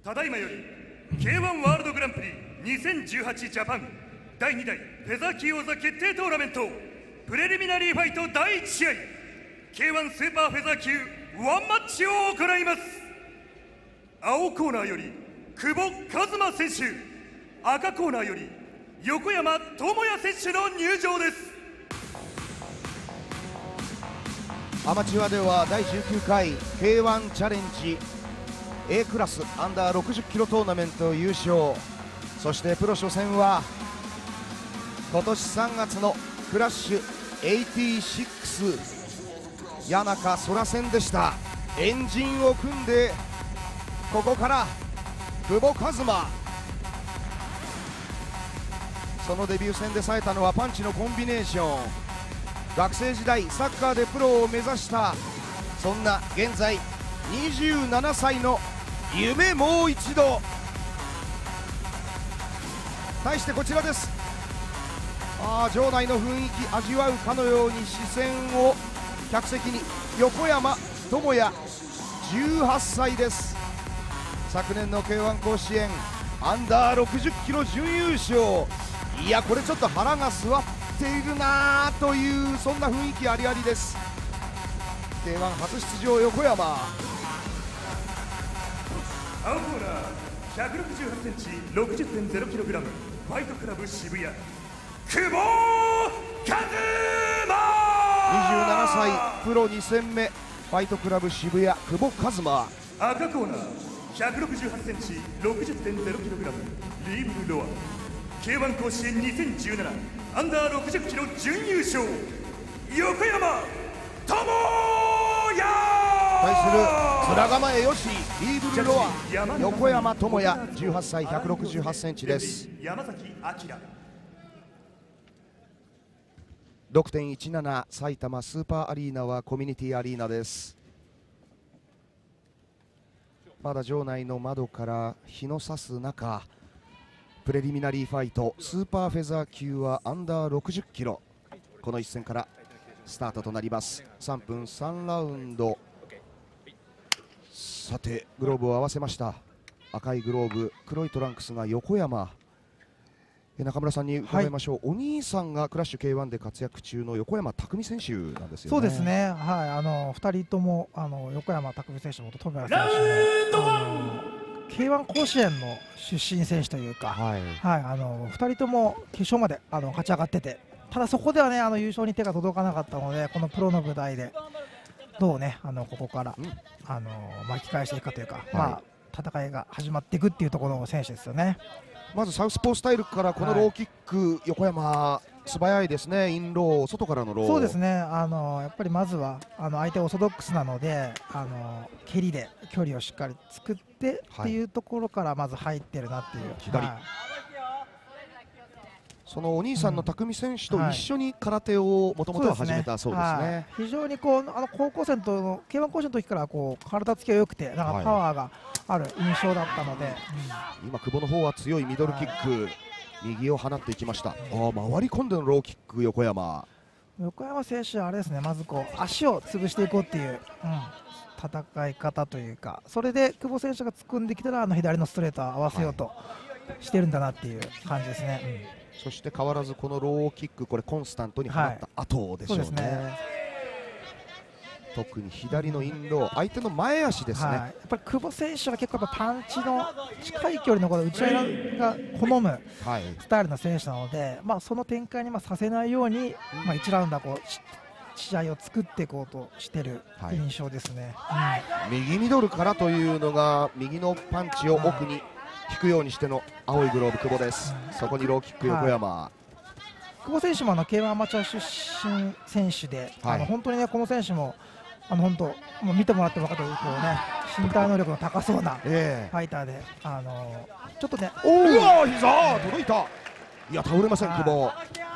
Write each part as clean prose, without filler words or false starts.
ただいまより K1 ワールドグランプリ2018ジャパン第2代フェザー級王座決定トーナメントプレリミナリーファイト第1試合 K1 スーパーフェザー級ワンマッチを行います。青コーナーより久保一馬選手、赤コーナーより横山智也選手の入場です。 アマチュアでは第19回 K1 チャレンジ A クラスアンダー60キロトーナメント優勝、そしてプロ初戦は今年3月のクラッシュ86谷中空戦でした。エンジンを組んでここから久保一馬、そのデビュー戦で冴えたのはパンチのコンビネーション。学生時代サッカーでプロを目指した、そんな現在27歳の夢もう一度。対してこちらです。場内の雰囲気味わうかのように視線を客席に横山智也18歳です。昨年の K1 甲子園アンダー60キロ準優勝。いやこれちょっと腹が据わっているなというそんな雰囲気ありありです。 K1 初出場横山。 青コーナー168センチ 60.0 キログラムファイトクラブ渋谷久保一馬、 27歳プロ2戦目ファイトクラブ渋谷久保一馬。 赤コーナー168センチ 60.0 キログラムリーブルロア K1 甲子園2017アンダー60キロ準優勝横山智也。 対する面構えよしリーブルロア横山智也18歳168センチです。 山崎明 6.17 埼玉スーパーアリーナはコミュニティアリーナです。まだ場内の窓から日の差す中、プレリミナリーファイトスーパーフェザー級はアンダー60キロ、この一戦からスタートとなります。3分3ラウンド。さてグローブを合わせました。赤いグローブ黒いトランクスが横山。中村さんに伺いましょう、お兄さんがクラッシュ K1 で活躍中の横山拓実選手なんですよね。 そうですね、はい、2人とも横山拓実選手も富谷選手もK1 甲子園の出身選手というか、はい、2人とも決勝まで勝ち上がってて、ただそこではね優勝に手が届かなかったので、このプロの舞台でどうねここから、巻き返していくかというか、はい、戦いが始まっていくっていうところの選手ですよね。 まずサウスポースタイルからこのローキック、横山素早いですね。インロー外からのロー。 そうですね、やっぱりまずは相手オーソドックスなので蹴りで距離をしっかり作ってっていうところからまず入ってるなっていう、 左、そのお兄さんの匠選手と一緒に空手をもともとは始めたそうですね。 非常に高校生とK1甲子園の時から体つきが良くてなんかパワーがある印象だったので、 今久保の方は強いミドルキック、右を放っていきました。回り込んでのローキック横山選手はあれですね、まず足を潰していこうっていう、戦い方というか、それで久保選手が突っ込んできたら左のストレートを合わせようとしてるんだなっていう感じですね。 そして変わらずこのローキック、これコンスタントに放った後でしょうね。特に左のインロー、相手の前足ですね。やっぱり久保選手は結構パンチの近い距離の打ち合いが好むスタイルの選手なので、その展開にさせないように、1ラウンドは試合を作っていこうとしている印象ですね。 右ミドルからというのが、右のパンチを奥に引くようにしての青いグローブ久保です。そこにローキック横山。 久保選手もK1 アマチュア出身選手で、本当にねこの選手も本当もう見てもらっても分かると身体能力の高そうなファイターで、ちょっとね、 うわ膝届いた。いや倒れません久保。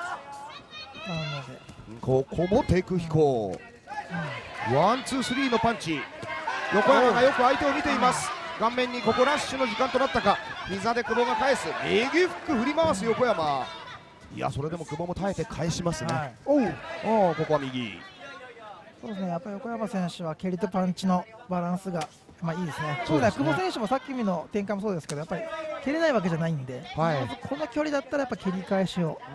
ここもテイク飛行、ワンツースリーのパンチ。横山がよく相手を見ています。顔面にここラッシュの時間となったか、膝で久保が返す、右フック振り回す横山。いやそれでも久保も耐えて返しますね。ここは右。 そうですね、やっぱり横山選手は蹴りとパンチのバランスがまあいいですね。そうですね。久保選手もさっきの展開もそうですけど、やっぱり蹴れないわけじゃないんで、まずこの距離だったらやっぱ蹴り返しを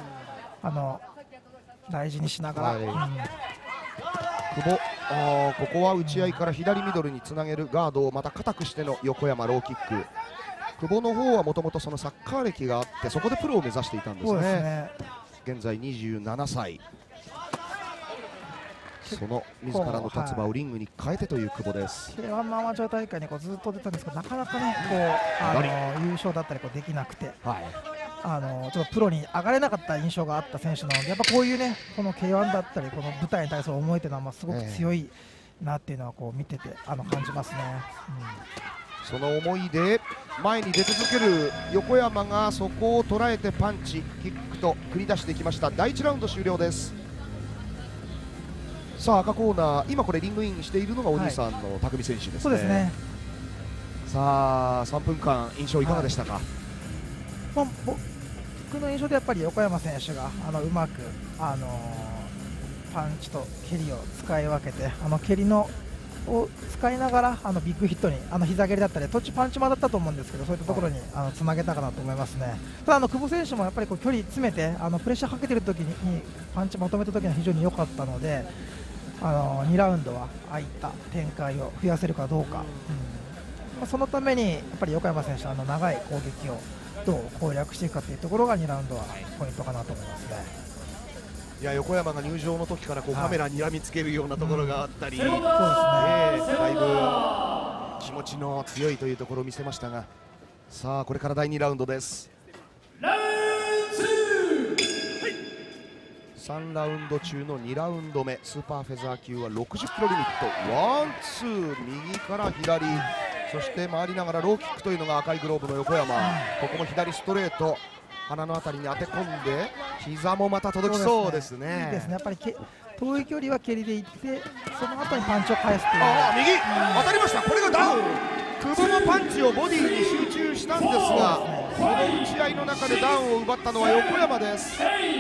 大事にしながら。 久保、ここは打ち合いから左ミドルにつなげるガードをまた固くしての横山ローキック。久保の方はもともとそのサッカー歴があってそこでプロを目指していたんですね。現在27歳。その自らの立場をリングに変えてという久保です。 K1 のアマチュア大会にずっと出たんですけど、なかなかね優勝だったりできなくて、ちょっとプロに上がれなかった印象があった選手なので、やっぱこういうねこの K1 だったりこの舞台に対する思いというのはすごく強いなっていうのは見てて感じますね。 その思いで前に出続ける横山がそこを捉えてパンチキックと繰り出していきました。第1ラウンド終了です。さあ赤コーナー、今これリングインしているのがお兄さんの匠選手ですね。 そうですね。 さあ3分間印象いかがでしたか。 僕の印象でやっぱり横山選手がうまくパンチと蹴りを使い分けて蹴りを使いながらビッグヒットに膝蹴りだったり途中パンチもだったと思うんですけど、そういったところにつなげたかなと思いますね。ただ久保選手もやっぱり距離詰めてプレッシャーかけてる時にパンチまとめた時には非常に良かったので、2ラウンドはああいった展開を増やせるかどうか、そのためにやっぱり横山選手の長い攻撃をどう攻略していくかというところが2ラウンドはポイントかなと思いますね。 いや横山が入場の時からカメラにらみつけるようなところがあったり、だいぶ気持ちの強いというところを見せましたが、さあこれから第2ラウンドです。3ラウンド中の2ラウンド目、スーパーフェザー級は60キロリミット、ワンツー右から左、そして回りながらローキックというのが赤いグローブの横山。ここも左ストレート鼻のあたりに当て込んで膝もまた届きそうですね。 いいですね。やっぱり遠い距離は蹴りでいってその後にパンチを返すという。 右当たりました。これがダウン。久保のパンチをボディに集中したんですが、その打ち合いの中でダウンを奪ったのは横山です。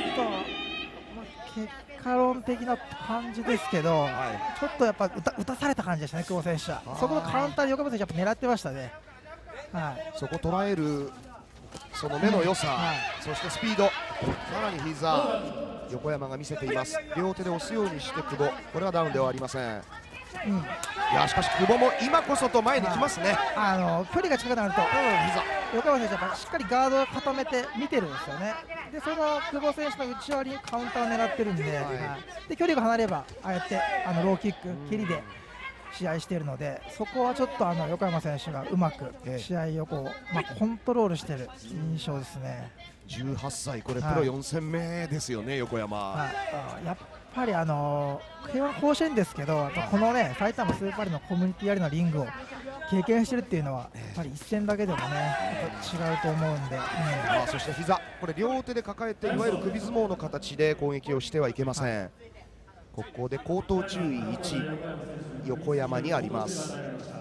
結果論的な感じですけど、ちょっとやっぱ打たされた感じでしたね、久保選手は。そこのカウンターで横山選手やっぱ狙ってましたね。 そこ捉えるその目の良さ、そしてスピード、さらに膝、横山が見せています。両手で押すようにして久保、これはダウンではありません。いやしかし久保も今こそと前に来ますね。 距離が近くなると横山選手はしっかりガードを固めて見てるんですよね。でその久保選手の内割りにカウンターを狙ってるんで、で距離が離れればああやってローキック蹴りで試合しているので、そこはちょっと横山選手がうまく試合をコントロールしている印象ですね。 18歳、これプロ4戦目ですよね、横山。 やっぱりK1甲子園ですけど、このね埼玉スーパーアリーのコミュニティアリーのリングを経験しているっていうのはやっぱり一戦だけでもね違うと思うんで、 そして膝、これ両手で抱えていわゆる首相撲の形で攻撃をしてはいけません。ここで口頭注意1、横山にあります。こ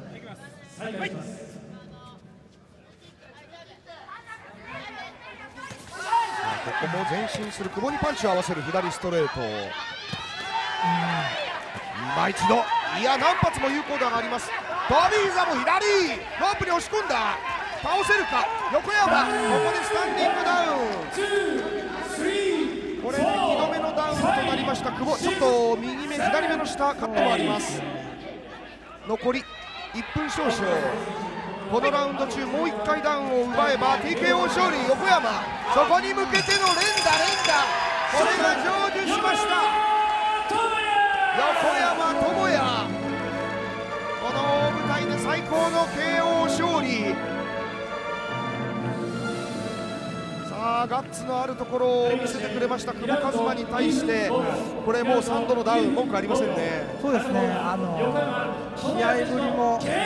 こも前進する久保にパンチを合わせる左ストレート。今一度、いや何発も有効打があります。トビーザも左ロープに押し込んだ、倒せるか横山。ここでスタンディングダウン、これで2度目のダウンとなりました久保。ちょっと右目左目の下カットもあります。残り1分少々、このラウンド中もう1回ダウンを奪えば TKO 勝利。横山、そこに向けての連打、これが成就しました。横山智也、この大舞台で最高の KO 勝利。さあガッツのあるところを見せてくれました久保和馬に対して、これもう3度のダウン、文句ありませんね。 そうですね、試合ぶりもこう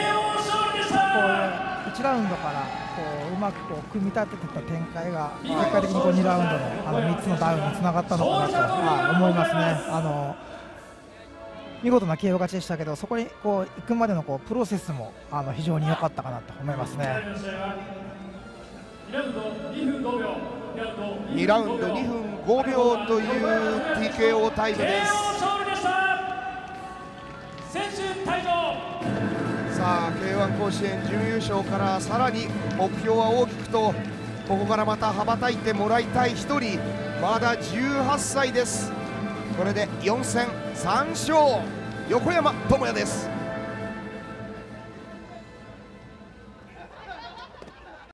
1ラウンドからうまく組み立ててた展開が結果的に2ラウンドの3つのダウンにつながったのかなと思いますね。見事な KO 勝ちでしたけど、そこに行くまでのプロセスも非常に良かったかなと思いますね。 2ラウンド2分5秒という TKO タイムです。 さあ K1 甲子園準優勝からさらに目標は大きくと、ここからまた羽ばたいてもらいたい1人、まだ18歳です。これで4戦3勝、横山智也です。